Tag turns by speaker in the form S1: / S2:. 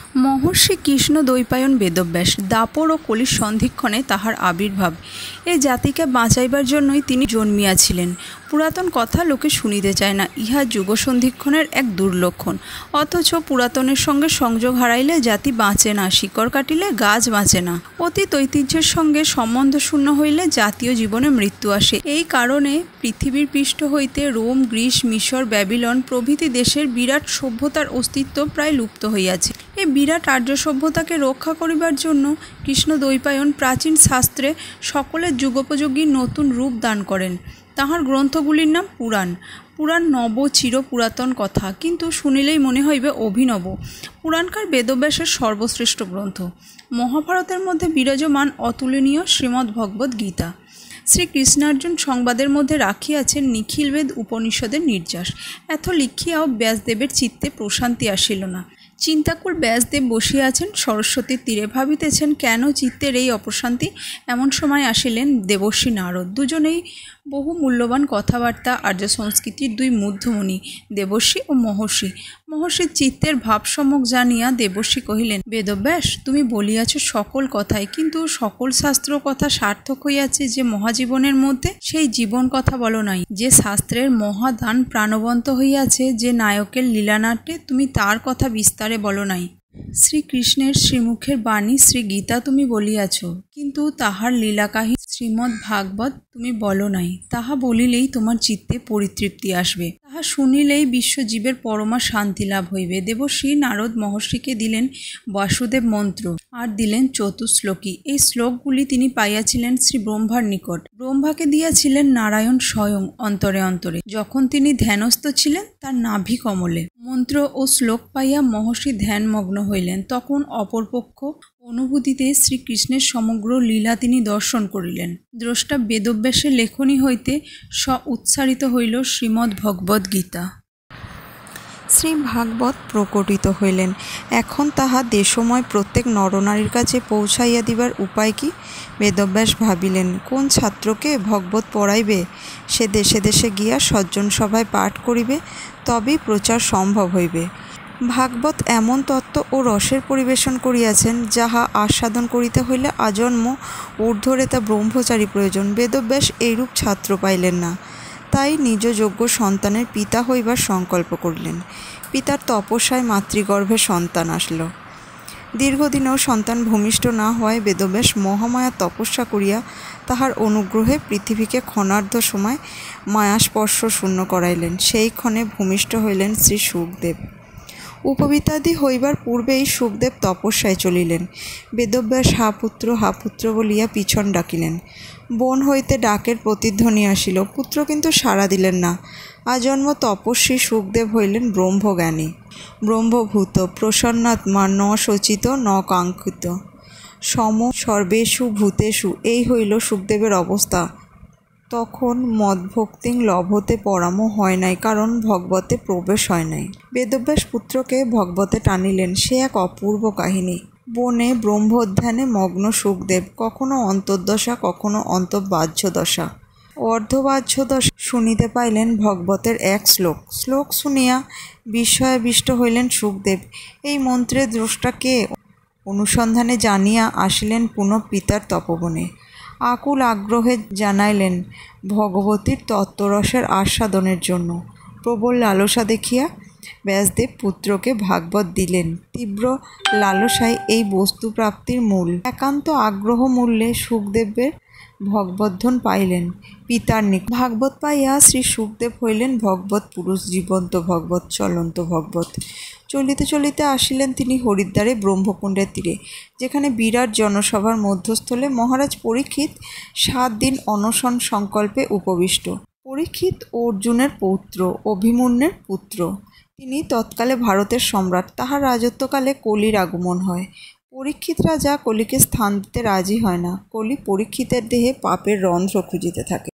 S1: মহর্ষি কৃষ্ণ দ্বৈপায়ন বেদব্যাস দাপর ও কলির সন্ধিক্ষণে তাহার আবির্ভাব। এই জাতিকে বাঁচাইবার জন্যই তিনি জন্মিয়াছিলেন। পুরাতন কথা লোকে শুনিতে চায় না, ইহা যুগসন্ধিক্ষণের এক দুর্লক্ষণ। অথচ পুরাতনের সঙ্গে সংযোগ হারাইলে জাতি বাঁচে না, শিকড় কাটিলে গাছ বাঁচে না। অতীত ঐতিহ্যের সঙ্গে সম্বন্ধ শূন্য হইলে জাতীয় জীবনে মৃত্যু আসে। এই কারণে পৃথিবীর পৃষ্ঠ হইতে রোম, গ্রিস, মিশর, ব্যাবিলন প্রভৃতি দেশের বিরাট সভ্যতার অস্তিত্ব প্রায় লুপ্ত হইয়াছে। এই বিরাট আর্য সভ্যতাকে রক্ষা করিবার জন্য কৃষ্ণ দ্বৈপায়ন প্রাচীন শাস্ত্রে সকলের যুগোপযোগী নতুন রূপ দান করেন। তাহার গ্রন্থগুলির নাম পুরাণ। পুরাণ নব চির পুরাতন কথা, কিন্তু শুনিলেই মনে হইবে অভিনব। পুরাণকার বেদব্যাসের সর্বশ্রেষ্ঠ গ্রন্থ। মহাভারতের মধ্যে বিরাজমান অতুলনীয় শ্রীমদ্ ভগবদ্ গীতা। শ্রীকৃষ্ণার্জুন সংবাদের মধ্যে রাখিয়াছেন নিখিল বেদ উপনিষদের নির্যাস। এত লিখিয়াও ব্যাসদেবের চিত্তে প্রশান্তি আসিল না। চিন্তাকুল ব্যাসদেব বসিয়া আছেন সরস্বতীর তীরে, ভাবিতেছেন কেন চিত্তের এই অপ্রশান্তি। এমন সময় আসিলেন দেবর্ষি নারদ। দুজনেই বহু মূল্যবান কথাবার্তা আর্য সংস্কৃতির দুই মূর্ধমণি, দেবর্ষি ও মহর্ষি। মহর্ষির চিত্তের ভাবসম্যক জানিয়া দেবর্ষি কহিলেন, বেদব্যাস, তুমি বলিয়াছ সকল কথাই, কিন্তু সকল শাস্ত্র কথা সার্থক হইয়াছে যে মহাজীবনের মধ্যে, সেই জীবন কথা বলো নাই। যে শাস্ত্রের মহাদান প্রাণবন্ত হইয়াছে, যে নায়কের লীলানাট্যে, তুমি তার কথা বিস্তারে বলো নাই। শ্রীকৃষ্ণের শ্রীমুখের বাণী শ্রী গীতা তুমি বলিয়াছ, কিন্তু তাহার লীলাকাহিনী শ্রীমদ্ ভাগবত তুমি বলো নাই। তাহা বলিলেই তোমার চিত্তে পরিতৃপ্তি আসবে, তাহা শুনিলেই বিশ্বজীবের পরমা শান্তি লাভ হইবে। দেবর্ষি নারদ মহর্ষিকে দিলেন বাসুদেব মন্ত্র আর দিলেন চতুশ্লোকী। এই শ্লোকগুলি তিনি পাইয়াছিলেন শ্রী ব্রহ্মার নিকট। ব্রহ্মাকে দিয়াছিলেন নারায়ণ স্বয়ং অন্তরে অন্তরে, যখন তিনি ধ্যানস্থ ছিলেন তার নাভি কমলে। মন্ত্র ও শ্লোক পাইয়া মহর্ষি ধ্যানমগ্ন হইলেন। তখন অপরপক্ষ অনুভূতিতে শ্রীকৃষ্ণের সমগ্র লীলা তিনি দর্শন করিলেন। দ্রষ্টা বেদব্যাসের লেখনী হইতে উচ্চারিত হইল শ্রীমদ্ ভগবদ্ গীতা। শ্রী ভাগবত প্রকটিত হইলেন। এখন তাহা দেশময় প্রত্যেক নরনারীর কাছে পৌঁছাইয়া দিবার উপায় কি? বেদব্যাস ভাবিলেন, কোন ছাত্রকে ভগবত পড়াইবে? সে দেশে দেশে গিয়া সজ্জন সভায় পাঠ করিবে, তবেই প্রচার সম্ভব হইবে। ভাগবত এমন তত্ত্ব ও রসের পরিবেশন করিয়াছেন, যাহা আস্বাদন করিতে হইলে আজন্ম ঊর্ধ্বরেতা ব্রহ্মচারী প্রয়োজন। বেদব্যাস এইরূপ ছাত্র পাইলেন না, তাই নিজ যোগ্য সন্তানের পিতা হইবার সংকল্প করিলেন। পিতার তপস্যায় মাতৃগর্ভে সন্তান আসল। দীর্ঘদিনেও সন্তান ভূমিষ্ঠ না হওয়ায় বেদব্যাস মহামায়া তপস্যা করিয়া তাহার অনুগ্রহে পৃথিবীকে ক্ষণার্ধ সময় মায়াস্পর্শ শূন্য করাইলেন। সেই ক্ষণে ভূমিষ্ঠ হইলেন শ্রী শুকদেব। উপবীতাদি হইবার পূর্বেই শুকদেব তপস্যায় চলিলেন। বেদব্যাস হা পুত্র বলিয়া পিছন ডাকিলেন। বন হইতে ডাকের প্রতিধ্বনি আসিল, পুত্র কিন্তু সাড়া দিলেন না। আজন্ম তপস্বী শুকদেব হইলেন ব্রহ্মজ্ঞানী, ব্রহ্মভূত, প্রসন্নাত্মা, ন শোচিত ন কাঙ্ক্ষিত, সম সর্বেষু ভূতেষু। এই হইল শুকদেবের অবস্থা। তখন মদভক্তিং লভতে পরামো হয় নাই, কারণ ভগবতে প্রবেশ হয় নাই। বেদব্যাস পুত্রকে ভগবতে টানিলেন, সে এক অপূর্ব কাহিনী। বনে ব্রহ্মোদ্যানে মগ্ন শুকদেব, কখনো অন্তর্দশা, কখনো অন্তর্বাহ্য দশা, অর্ধবাহ্য দশা শুনিতে পাইলেন ভগবতের এক শ্লোক শুনিয়া বিস্ময়াবিষ্ট হইলেন শুকদেব। এই মন্ত্রের দ্রষ্টা কে? অনুসন্ধানে জানিয়া আসিলেন পুনঃ পিতার তপবনে। আকুল আগ্রহে জানাইলেন ভগবতীর তত্ত্বরসের আস্বাদনের জন্য। প্রবল লালসা দেখিয়া ব্যাসদেব পুত্রকে ভাগবত দিলেন। তীব্র লালসাই এই বস্তুপ্রাপ্তির মূল। একান্ত আগ্রহ মূল্যে শুকদেবের ভগবদ্ধন পাইলেন পিতার নিকট। ভাগবত পাইয়া শ্রী শুকদেব হইলেন ভগবত পুরুষ, জীবন্ত ভগবত, চলন্ত ভগবত। চলিতে চলিতে আসিলেন তিনি হরিদ্বারে ব্রহ্মকুণ্ডের তীরে, যেখানে বিরাট জনসভার মধ্যস্থলে মহারাজ পরীক্ষিত 7 দিন অনশন সংকল্পে উপবিষ্ট। পরীক্ষিত অর্জুনের পৌত্র, অভিমন্যুর পুত্র। তিনি তৎকালে ভারতের সম্রাট। তাহার রাজত্বকালে কলির আগমন হয়। পরীক্ষিত রাজা কলিকে স্থান দিতে রাজি হয় না। কলি পরীক্ষিতের দেহে পাপের রন্ধ্র খুঁজিতে থাকে।